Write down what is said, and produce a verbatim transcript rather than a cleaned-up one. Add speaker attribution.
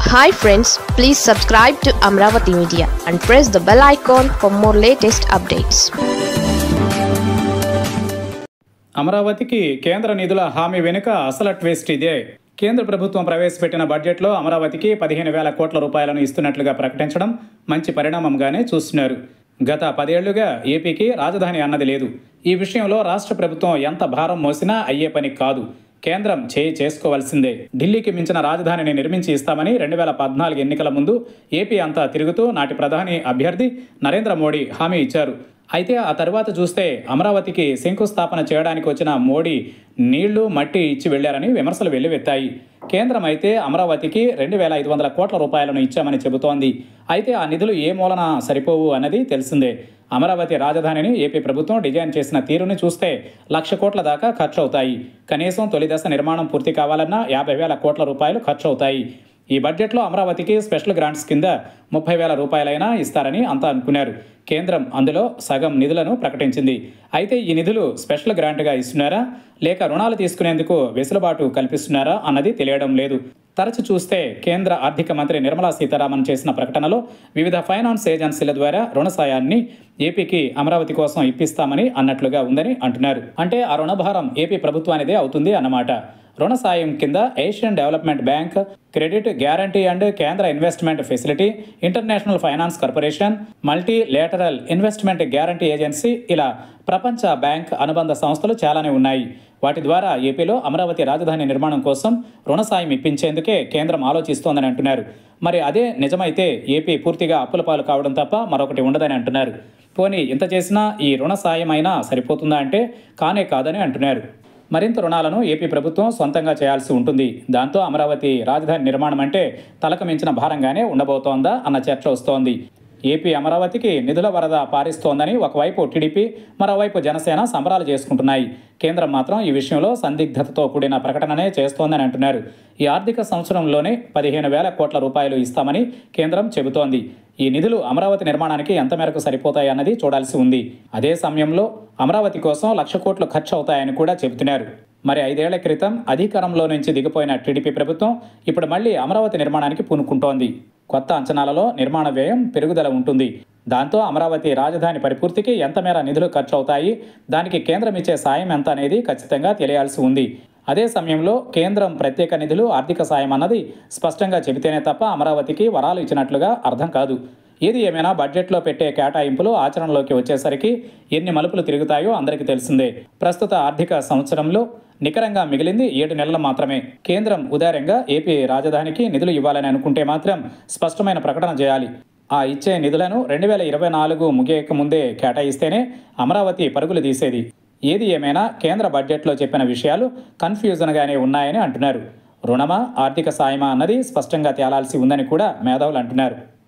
Speaker 1: Hi friends, please subscribe to Amravati Media and press the bell icon for more latest updates.
Speaker 2: అమరావతికి కేంద్ర నిధుల హామీ వెనుక అసలు ట్విస్ట్ ఇదే. కేంద్ర ప్రభుత్వం ప్రవేశపెట్టిన బడ్జెట్లో అమరావతికి పదిహేను వేల కోట్ల రూపాయలను ఇస్తున్నట్లుగా ప్రకటించడం మంచి పరిణామంగానే చూస్తున్నారు. గత పదేళ్లుగా ఏపీకి రాజధాని అన్నది లేదు. ఈ విషయంలో రాష్ట్ర ప్రభుత్వం ఎంత భారం మోసినా అయ్యే పని కాదు. కేంద్రం చేయి చేసుకోవాల్సిందే. ఢిల్లీకి మించిన రాజధానిని నిర్మించి ఇస్తామని రెండు వేల పద్నాలుగు ఎన్నికల ముందు ఏపీ అంతా తిరుగుతూ నాటి ప్రధాని అభ్యర్థి నరేంద్ర మోడీ హామీ ఇచ్చారు. అయితే ఆ తర్వాత చూస్తే అమరావతికి శంకుస్థాపన చేయడానికి వచ్చిన మోడీ నీళ్లు మట్టి ఇచ్చి వెళ్లారని విమర్శలు వెల్లువెత్తాయి. కేంద్రం అయితే అమరావతికి రెండు వేల ఐదు వందల కోట్ల రూపాయలను ఇచ్చామని చెబుతోంది. అయితే ఆ నిధులు ఏ మూలన సరిపోవు అన్నది తెలిసిందే. అమరావతి రాజధానిని ఏపీ ప్రభుత్వం డిజైన్ చేసిన తీరుని చూస్తే లక్ష కోట్ల దాకా ఖర్చు అవుతాయి. కనీసం తొలి దశ నిర్మాణం పూర్తి కావాలన్నా యాభై వేల కోట్ల రూపాయలు ఖర్చు అవుతాయి. ఈ బడ్జెట్లో అమరావతికి స్పెషల్ గ్రాంట్స్ కింద ముప్పై వేల రూపాయలైనా ఇస్తారని అంతా అనుకున్నారు. కేంద్రం అందులో సగం నిధులను ప్రకటించింది. అయితే ఈ నిధులు స్పెషల్ గ్రాంట్గా ఇస్తున్నారా లేక రుణాలు తీసుకునేందుకు వెసులుబాటు కల్పిస్తున్నారా అన్నది తెలియడం లేదు. తరచు చూస్తే కేంద్ర ఆర్థిక మంత్రి నిర్మలా సీతారామన్ చేసిన ప్రకటనలో వివిధ ఫైనాన్స్ ఏజెన్సీల ద్వారా రుణ సాయాన్ని ఏపీకి అమరావతి కోసం ఇప్పిస్తామని అన్నట్లుగా ఉందని అంటున్నారు. అంటే ఆ రుణభారం ఏపీ ప్రభుత్వానిదే అవుతుంది అన్నమాట. రుణ సాయం కింద Asian development bank, credit guarantee and కేంద్ర investment facility, international finance corporation, multilateral investment guarantee agency, ఇలా ప్రపంచ బ్యాంక్ అనుబంధ సంస్థలు చాలానే ఉన్నాయి. వాటి ద్వారా ఏపీలో అమరావతి రాజధాని నిర్మాణం కోసం రుణ సాయం ఇప్పించేందుకే కేంద్రం ఆలోచిస్తోందని అంటున్నారు. మరి అదే నిజమైతే ఏపీ పూర్తిగా అప్పుల పాలు కావడం తప్ప మరొకటి ఉండదని అంటున్నారు. పోనీ ఇంత చేసినా ఈ రుణ సాయం అయినా సరిపోతుందా అంటే కానే కాదని అంటున్నారు. మరింత రుణాలను ఏపీ ప్రభుత్వం సొంతంగా చేయాల్సి ఉంటుంది. దాంతో అమరావతి రాజధాని నిర్మాణం అంటే తలకు మించిన భారంగానే ఉండబోతోందా అన్న చర్చ వస్తోంది. ఏపీ అమరావతికి నిధుల వరద పారిస్తోందని ఒకవైపు టీడీపీ, మరోవైపు జనసేన సంబరాలు చేసుకుంటున్నాయి. కేంద్రం మాత్రం ఈ విషయంలో సందిగ్ధతతో కూడిన ప్రకటననే చేస్తోందని అంటున్నారు. ఈ ఆర్థిక సంవత్సరంలోనే పదిహేను వేల కోట్ల రూపాయలు ఇస్తామని కేంద్రం చెబుతోంది. ఈ నిధులు అమరావతి నిర్మాణానికి ఎంత మేరకు సరిపోతాయి అన్నది చూడాల్సి ఉంది. అదే సమయంలో అమరావతి కోసం లక్ష కోట్లు ఖర్చు అవుతాయని కూడా చెబుతున్నారు. మరి ఐదేళ్ల క్రితం అధికారంలో నుంచి దిగిపోయిన టీడీపీ ప్రభుత్వం ఇప్పుడు మళ్లీ అమరావతి నిర్మాణానికి పూనుకుంటోంది. కొత్త అంచనాలలో నిర్మాణ వ్యయం పెరుగుదల ఉంటుంది. దాంతో అమరావతి రాజధాని పరిపూర్తికి ఎంత మేర నిధులు ఖర్చు అవుతాయి, దానికి కేంద్రం ఇచ్చే సాయం ఎంత అనేది ఖచ్చితంగా తెలియాల్సి ఉంది. అదే సమయంలో కేంద్రం ప్రత్యేక నిధులు, ఆర్థిక సాయం అన్నది స్పష్టంగా చెబితేనే తప్ప అమరావతికి వరాలు ఇచ్చినట్లుగా అర్థం కాదు. ఏది ఏమైనా బడ్జెట్లో పెట్టే కేటాయింపులు ఆచరణలోకి వచ్చేసరికి ఎన్ని మలుపులు తిరుగుతాయో అందరికీ తెలిసిందే. ప్రస్తుత ఆర్థిక సంవత్సరంలో నికరంగా మిగిలింది ఏడు నెలలు మాత్రమే. కేంద్రం ఉదారంగా ఏపీ రాజధానికి నిధులు ఇవ్వాలని అనుకుంటే మాత్రం స్పష్టమైన ప్రకటన చేయాలి. ఆ ఇచ్చే నిధులను రెండు వేల ఇరవై నాలుగు ముగియక ముందే కేటాయిస్తేనే అమరావతి పరుగులు తీసేది. ఏది ఏమైనా కేంద్ర బడ్జెట్లో చెప్పిన విషయాలు కన్ఫ్యూజన్గానే ఉన్నాయని అంటున్నారు. రుణమా, ఆర్థిక సాయమా అన్నది స్పష్టంగా తేలాల్సి ఉందని కూడా మేధావులు అంటున్నారు.